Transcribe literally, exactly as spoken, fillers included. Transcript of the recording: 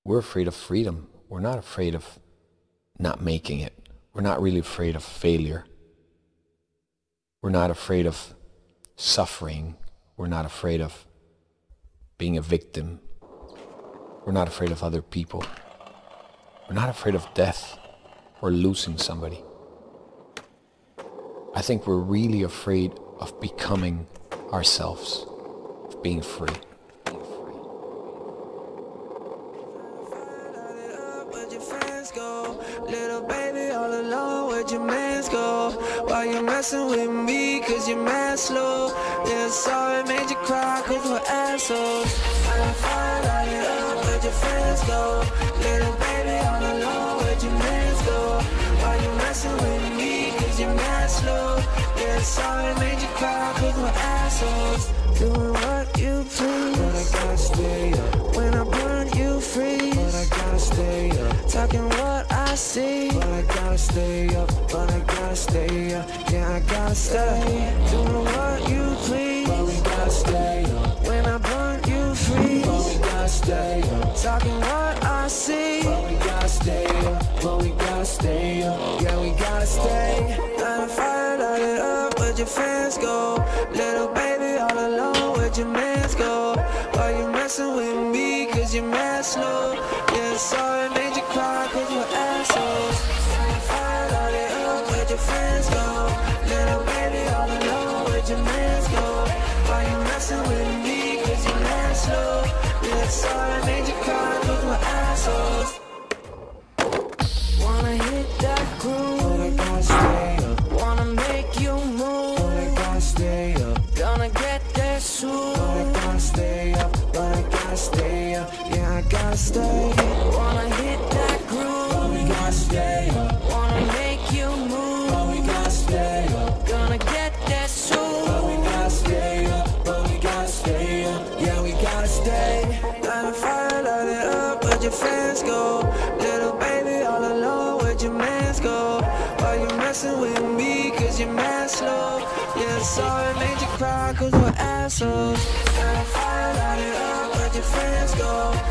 We're afraid of freedom. We're not afraid of not making it. We're not really afraid of failure. We're not afraid of suffering. We're not afraid of being a victim. We're not afraid of other people. We're not afraid of death or losing somebody. I think we're really afraid of becoming ourselves, of being free. Little baby all alone, where'd your mans go? Why you messing with me, cause you're mad slow? Yeah, sorry, made you cry, cause we're assholes. I'm fine, light it up, where'd your friends go? Little baby all alone, where'd your mans go? Why you messing with me, cause you're mad slow? Yeah, sorry, made you cry, cause we're assholes. Doing what you please, but I gotta stay up. When I burn you freeze, but I gotta stay up. Talking what I see, but I gotta stay up. But I gotta stay up. Yeah, I gotta stay. Doing what you please, but we gotta stay up. When I burn you freeze, but we gotta stay up. Talking what I see, but we gotta stay up. But we gotta stay up. Yeah, we gotta stay. Light a fire, light it up. Where'd your fans go? Little baby all alone, where'd your mans go? Why you messing with me, cause you're mad slow? Yeah, sorry, made you cry, cause we're assholes. Light a fire, light it up, where'd your friends go? Little baby all alone, where'd your mans go? Why you messing with me, cause you're mad slow? Yeah, sorry, made you cry, cause we're assholes. Wanna hit that groove, but I gotta stay up. Wanna make you move, but I gotta stay up. Gonna get there soon, but I gotta stay up. But I gotta stay up. Yeah, I gotta stay. Wanna hit that groove, but we gotta stay up. Wanna make you move, but we gotta stay up. Gonna get there soon, but we gotta stay up. But we gotta stay up. Yeah, we gotta stay. Light a fire, light it up. Where'd your friends go? Little baby all alone, where'd your mans go? Why you messing with me, cause you're mad slow? Yeah, sorry, made you cry, cause we're assholes. Light a fire, light it up, where'd your friends go?